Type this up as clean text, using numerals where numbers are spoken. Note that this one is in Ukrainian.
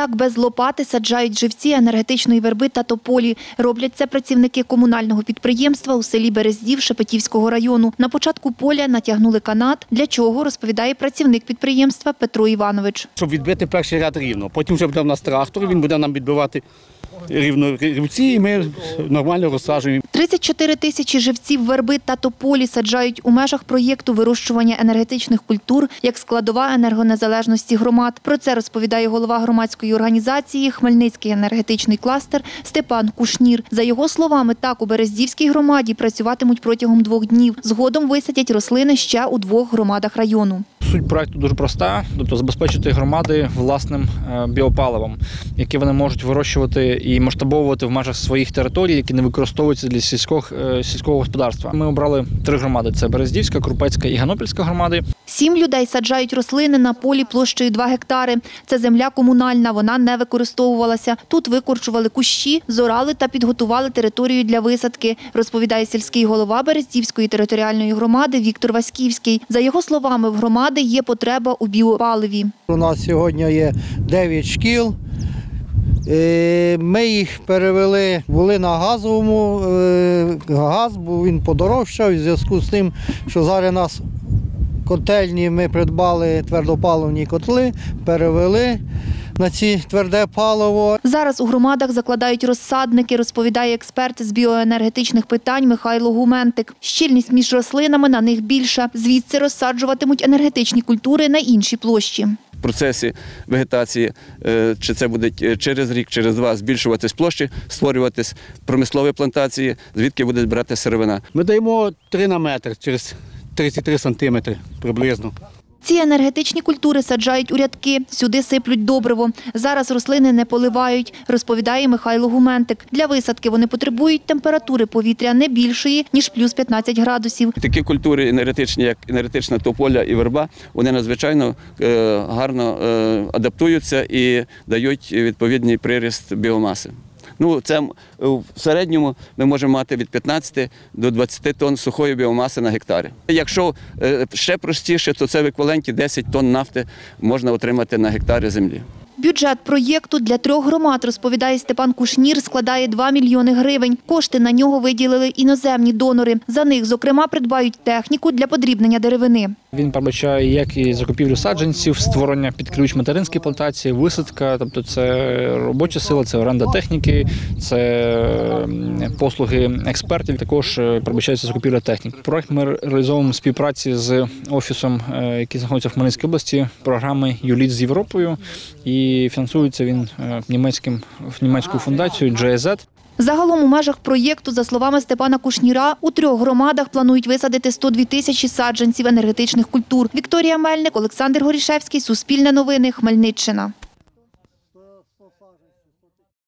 Так без лопати саджають живці енергетичної верби та тополі. Роблять це працівники комунального підприємства у селі Берездів Шепетівського району. На початку поля натягнули канат, для чого, розповідає працівник підприємства Петро Іванович. Щоб відбити перший ряд рівно. Потім вже буде в нас трактор, він буде нам відбивати рівно рівці, і ми нормально розсаджуємо. 34 тисячі живців верби та тополі саджають у межах проєкту вирощування енергетичних культур як складова енергонезалежності громад. Про це розповідає голова громадської організації «Хмельницький енергетичний кластер» Степан Кушнір. За його словами, так у Берездівській громаді працюватимуть протягом 2 днів. Згодом висадять рослини ще у 2 громадах району. Суть проєкту дуже проста, тобто забезпечити громади власним біопаливом, яке вони можуть вирощувати і масштабовувати в межах своїх територій, які не використовуються для сільського господарства. Ми обрали 3 громади – це Берездівська, Крупецька і Ганопільська громади. 7 людей саджають рослини на полі площею 2 гектари. Це земля комунальна, вона не використовувалася. Тут викорчували кущі, зорали та підготували територію для висадки, розповідає сільський голова Берездівської територіальної громади Віктор Васьківський. За його словами, в громади є потреба у біопаливі. У нас сьогодні є 9 шкіл. Ми їх перевели, були на газовому, газ, бо він подорожчав, в зв'язку з тим, що зараз у нас котельні, ми придбали твердопаливні котли, перевели на ці тверде паливо. Зараз у громадах закладають розсадники, розповідає експерт з біоенергетичних питань Михайло Гументик. Щільність між рослинами на них більша. Звідси розсаджуватимуть енергетичні культури на іншій площі. В процесі вегетації, чи це буде через рік, через 2, збільшуватись площі, створюватись промислові плантації, звідки буде збирати сировина. Ми даємо 3 на метр, через 33 сантиметри приблизно. Ці енергетичні культури саджають у рядки, сюди сиплють добриво. Зараз рослини не поливають, розповідає Михайло Гументик. Для висадки вони потребують температури повітря не більшої, ніж плюс 15 градусів. Такі культури енергетичні, як енергетична тополя і верба, вони надзвичайно гарно адаптуються і дають відповідний приріст біомаси. Це в середньому ми можемо мати від 15 до 20 тонн сухої біомаси на гектарі. Якщо ще простіше, то це в еквіваленті 10 тонн нафти можна отримати на гектарі землі. Бюджет проєкту для 3 громад, розповідає Степан Кушнір, складає 2 мільйони гривень. Кошти на нього виділили іноземні донори. За них, зокрема, придбають техніку для подрібнення деревини. Він передбачає як і закупівлю саджанців, створення під ключ материнської плантації, висадка, тобто це робоча сила, це оренда техніки, це послуги експертів, також передбачається закупівля техніки. Проєкт ми реалізовуємо в співпраці з офісом, який знаходиться в Хмельницькій області, програми «Юліт з Європою», і фінансується він німецькою фундацією GIZ. Загалом у межах проєкту, за словами Степана Кушніра, у 3 громадах планують висадити 102 тисячі саджанців енергетичних культур. Вікторія Мельник, Олександр Горішевський, Суспільне новини, Хмельниччина.